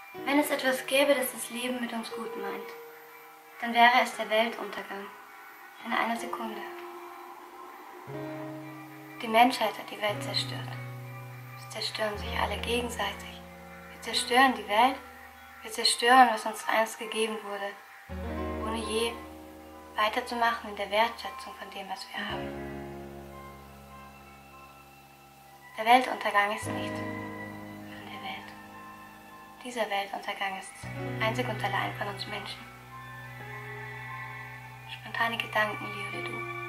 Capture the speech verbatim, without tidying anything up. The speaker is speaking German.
Wenn es etwas gäbe, das das Leben mit uns gut meint, dann wäre es der Weltuntergang in einer Sekunde. Die Menschheit hat die Welt zerstört. Sie zerstören sich alle gegenseitig. Wir zerstören die Welt, wir zerstören, was uns einst gegeben wurde, ohne je weiterzumachen in der Wertschätzung von dem, was wir haben. Der Weltuntergang ist nicht von der Welt. Dieser Weltuntergang ist einzig und allein von uns Menschen. Spontane Gedanken, Leo Ledoux.